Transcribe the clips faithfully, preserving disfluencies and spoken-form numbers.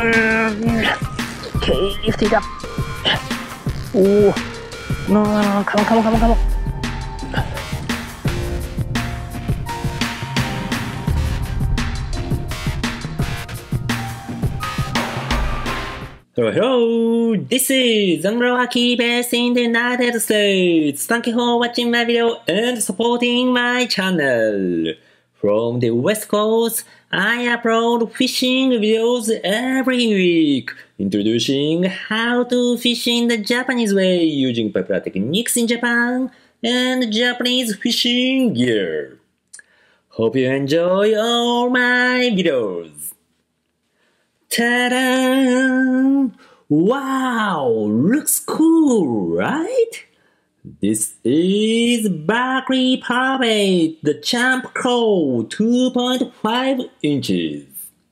Okay, lift it up. Oh, no, no, no, come on, come on, come on, come on. Hello, hello, this is Waki based in the United States. Thank you for watching my video and supporting my channel. From the West Coast, I upload fishing videos every week, introducing how to fish in the Japanese way using popular techniques in Japan and Japanese fishing gear. Hope you enjoy all my videos. Ta-da! Wow, looks cool, right? This is Berkley PowerBait, the Champ Craw two point five inches.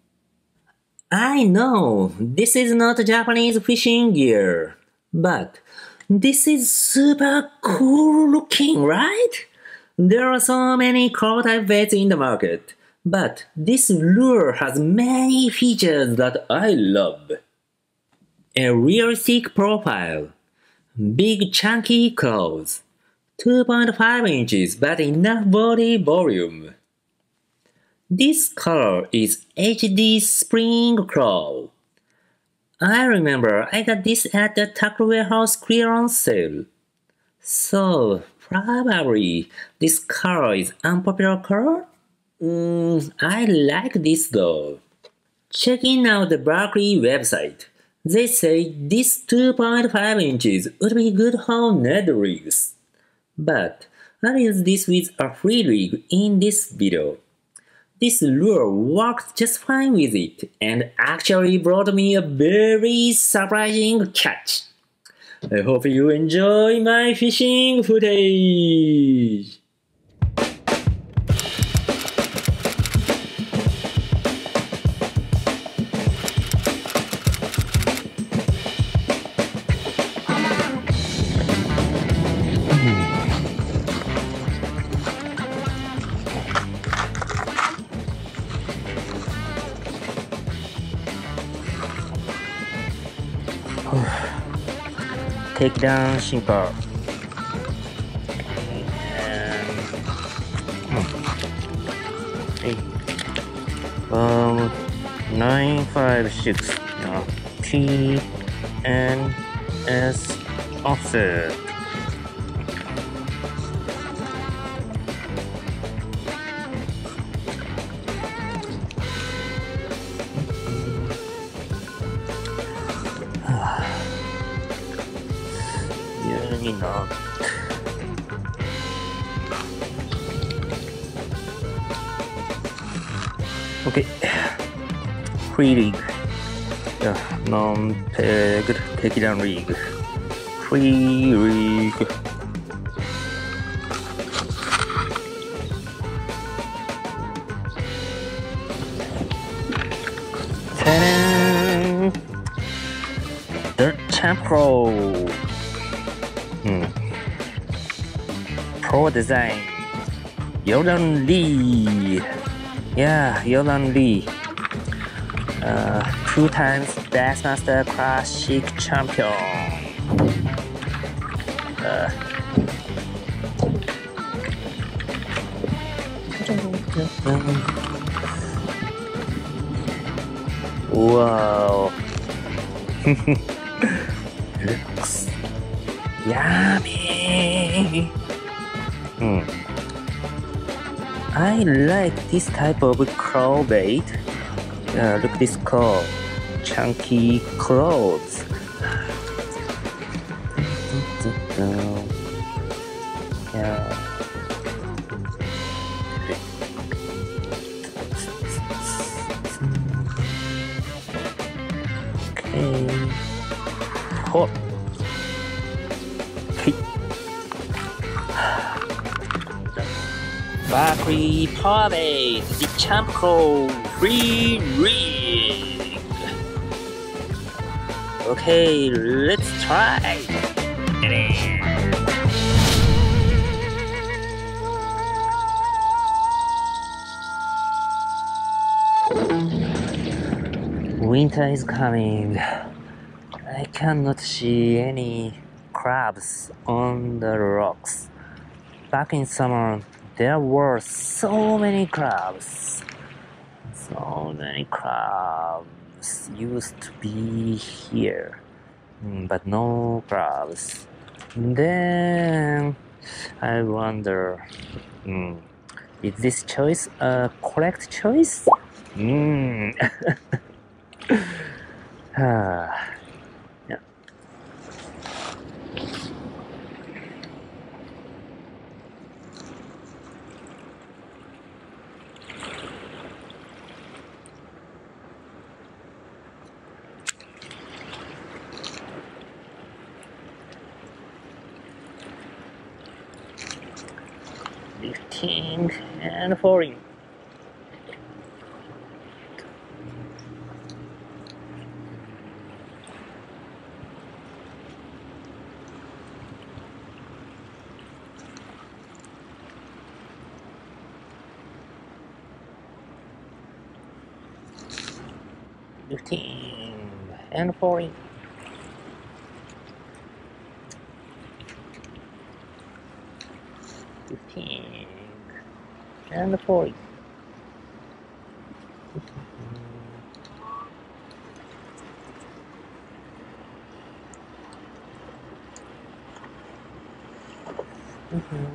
I know this is not Japanese fishing gear, but this is super cool looking, right? There are so many craw type baits in the market, but this lure has many features that I love. A realistic profile, big chunky claws, two point five inches but enough body volume. This color is H D Spring Craw. I remember I got this at the tackle warehouse clearance sale. So probably this color is unpopular color? Mm, I like this though. Checking out the Berkley website, they say this two point five inches would be good for Ned rigs. But I'll use this with a free rig in this video. This lure worked just fine with it and actually brought me a very surprising catch. I hope you enjoy my fishing footage. Take down sinker and okay. um nine five six uh, T N S offset. Not. Okay, free rig, yeah, non-pegged takedown rig, free rig. Ta-da! The Champ Craw. Hmm. Pro design, Yolan Lee. Yeah, Yolan Lee. Uh, two times Bassmaster Classic champion. Uh, wow. Looks yummy. Hmm. I like this type of craw bait. Uh, look this craw, chunky claws. Yeah. Okay. Hot. Berkley PowerBait, the Champ Craw free rig. Okay, let's try. Winter is coming. I cannot see any crabs on the rocks. Back in summer, there were so many crabs. So many crabs used to be here, but no crabs. Then I wonder, mm, is this choice a correct choice? Mm. ah. Yeah. Lifting and falling. Lifting and falling. Lifting and falling. Mm-hmm.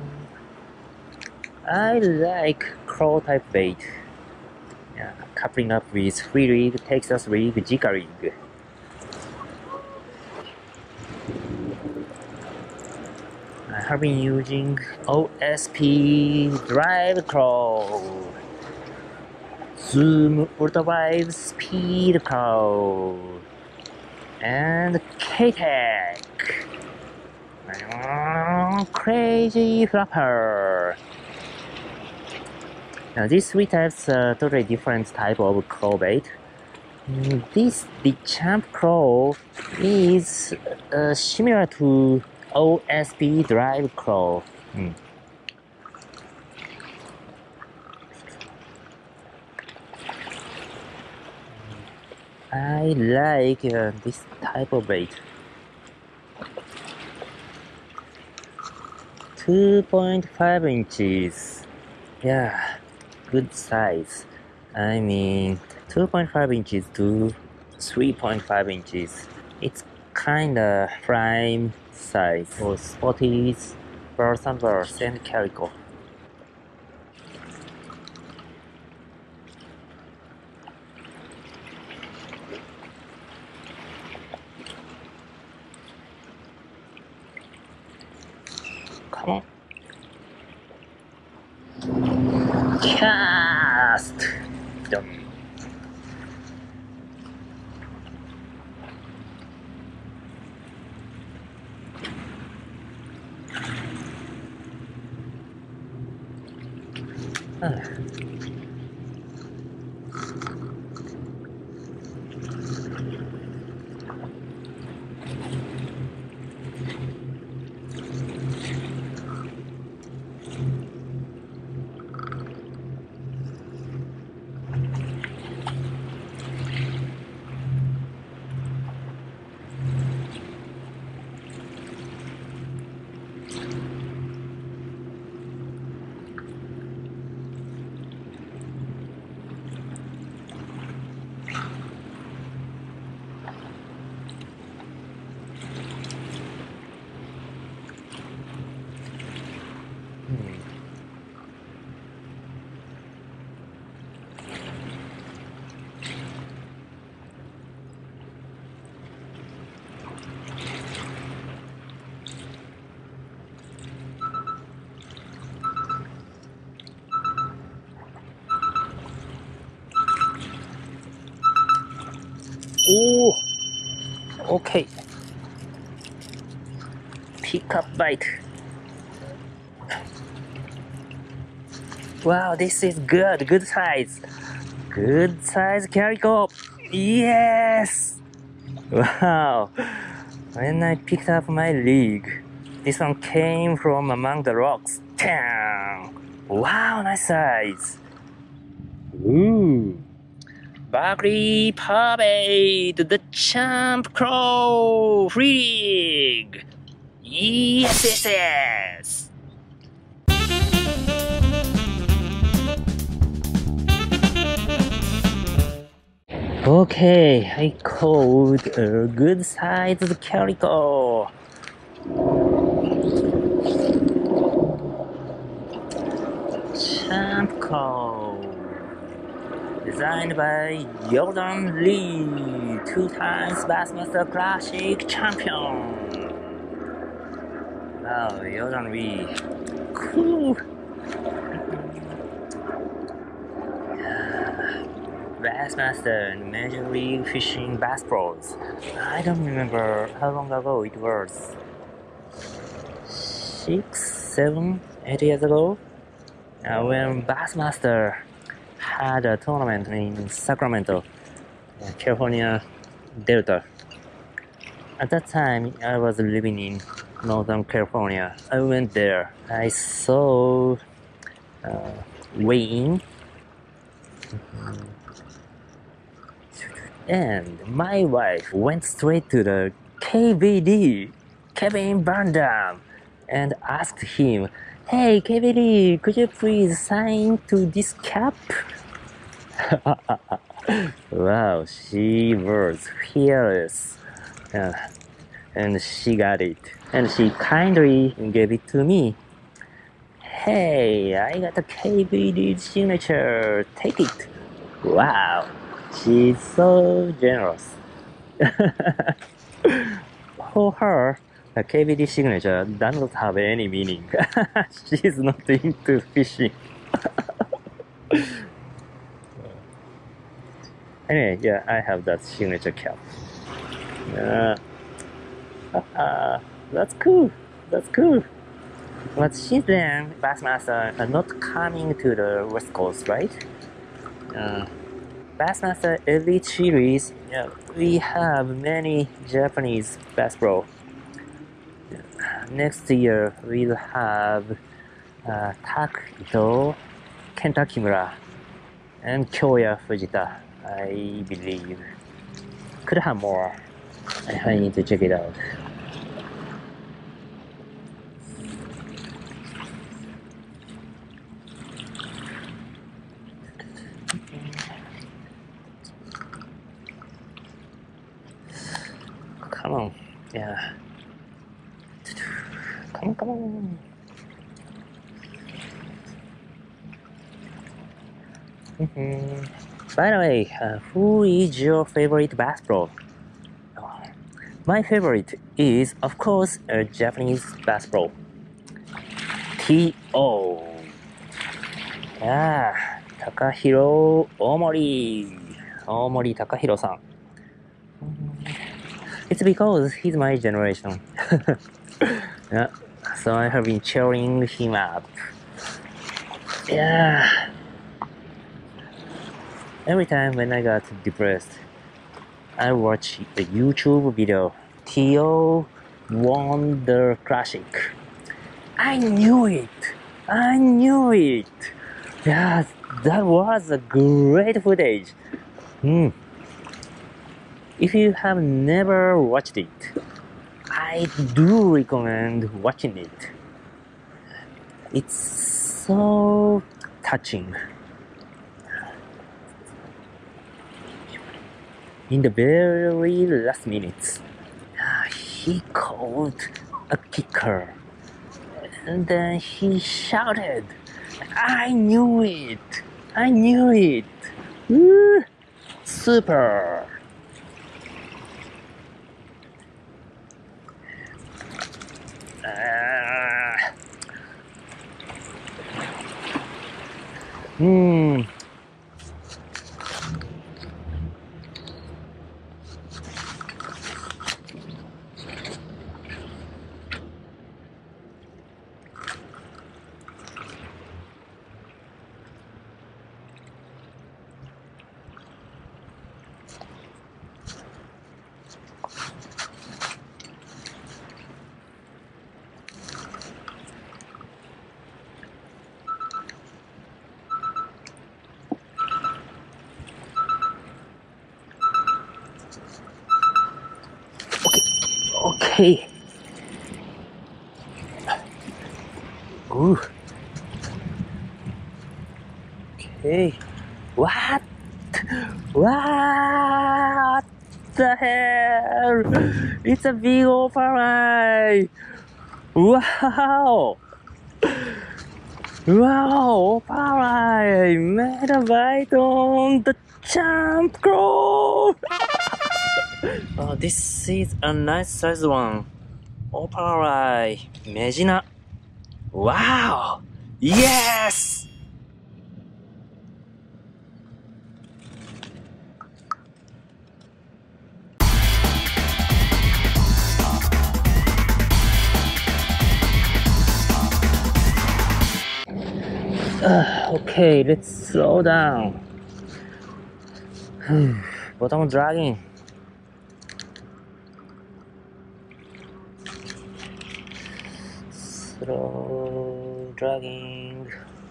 I like Craw type bait. Yeah, coupling up with free rig, Texas rig, Jika rig. I have been using O S P Drive Craw, Zoom Ultravive Speed Craw, and K-Tech. Crazy Flapper. Now these three types are totally different type of craw bait. This, the Champ Craw, is uh, similar to O S P Drive Craw. Mm. I like uh, this type of bait. two point five inches. Yeah, good size. I mean, two point five inches to three point five inches. It's kinda prime size for spotties, birds and birds, and calico. Come on. Cast! Done. Ah. Oh, okay. Pick up bite. Wow, this is good. Good size. Good size calico. Yes. Wow. When I picked up my rig, this one came from among the rocks. Damn. Wow, nice size. Ooh. Berkley PowerBait, the Champ Crow free rig. Yes, yes, yes. Okay, I caught a good sized Calico. Champ Crow. Designed by Jordan Lee, two times Bassmaster Classic champion. Wow, Jordan Lee. Cool. Yeah. Bassmaster and Major League Fishing Bass Pros. I don't remember how long ago it was. Six, seven, eight years ago? Uh, when Bassmaster had a tournament in Sacramento, California Delta. At that time, I was living in Northern California. I went there. I saw uh, weighing, and my wife went straight to the K V D, Kevin Burnham, and asked him, "Hey, K V D, could you please sign to this cap?" Wow, she was fearless. Uh, and she got it. And she kindly gave it to me. "Hey, I got a K V D signature. Take it." Wow, she's so generous. For her, a K V D signature does not have any meaning. She's not into fishing. Anyway, yeah, I have that signature cap. Uh, uh, that's cool. That's cool. But since then, Bassmaster are not coming to the West Coast, right? Uh, Bassmaster Elite Series, yeah, we have many Japanese Bass Pro. Next year, we'll have uh, Tak Ito, Kenta Kimura, and Kyoya Fujita, I believe. Could have more. I need to check it out. Come on, yeah. Come on, come on. Mm-hmm. By the way, uh, who is your favorite Bass Pro? Oh, my favorite is, of course, a Japanese Bass Pro. T O. Yeah, Takahiro Omori. Omori Takahiro-san. It's because he's my generation. Yeah, so I have been cheering him up. Yeah. Every time when I got depressed, I watch the YouTube video. T O won the classic. I knew it. I knew it. Yeah, that was a great footage. Hmm. If you have never watched it, I do recommend watching it. It's so touching. In the very last minutes, he caught a kicker, and then he shouted, "I knew it! I knew it! Woo! Super!" Uh, hmm. Okay. Ooh. Okay. What? What the hell? It's a big opalite. Wow. Wow, opalite made a bite on the Chump Craw. Oh, this is a nice size one. Opalite, Megina. Wow! Yes! Uh, okay, let's slow down. Bottom dragging. Slow dragging.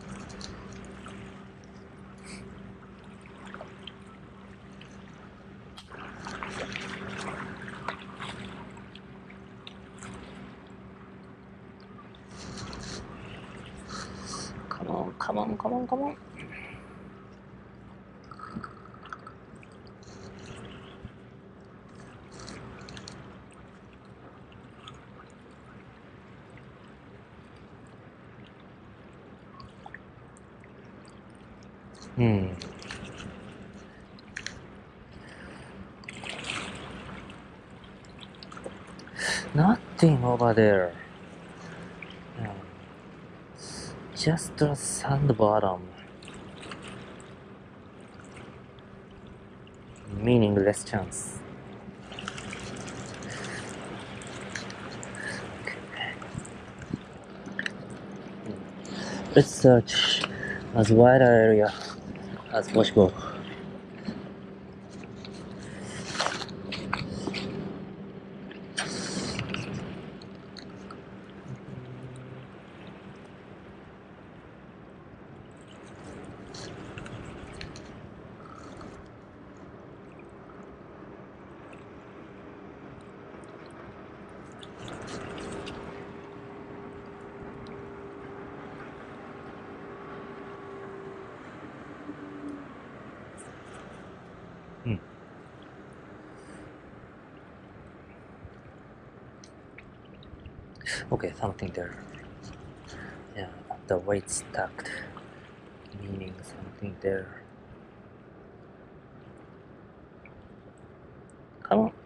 Come on, come on, come on, come on. Hmm. Nothing over there. Yeah. Just a sand bottom. Meaningless chance. Okay. Let's search as wide area as possible. Hmm. Okay, something there. Yeah, the weight stacked, meaning something there. Come on.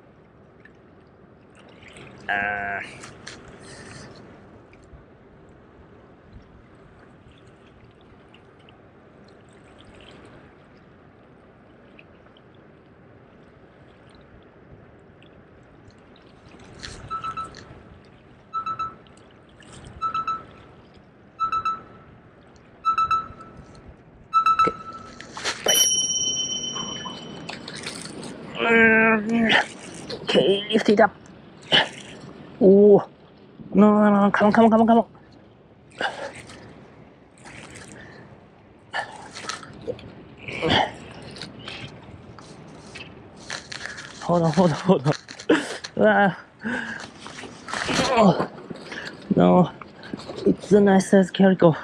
Ah. Okay, lift it up. Oh, no, no, no, come on, come on, come on, come on. Hold on, hold on, hold on. Ah. Oh, no, it's a nice size Calico.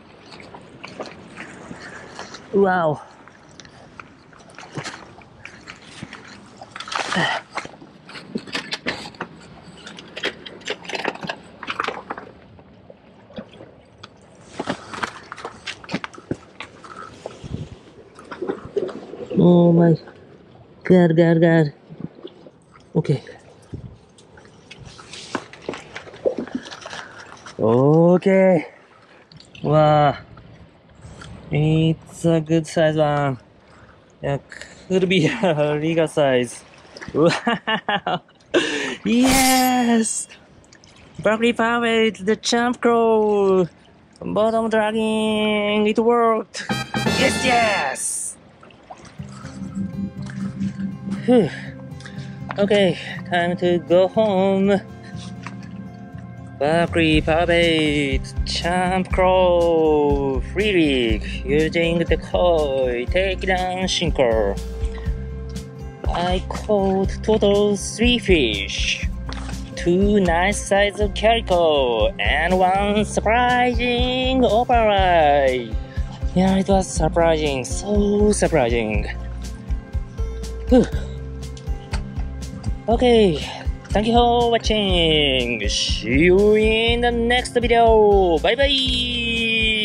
Wow. Oh my god, god, god. Okay. Okay. Wow. It's a good size one. Yeah, could be a legal size. Wow. Yes. Berkley PowerBait, the Chump Craw. Bottom dragging. It worked. Yes, yes. Whew. Okay, time to go home. Berkley PowerBait, Chump Craw, free rig, using the koi, takedown sinker. I caught total three fish, two nice size of Calico, and one surprising override. Yeah, it was surprising, so surprising. Whew. Okay, thank you for watching. See you in the next video. Bye bye.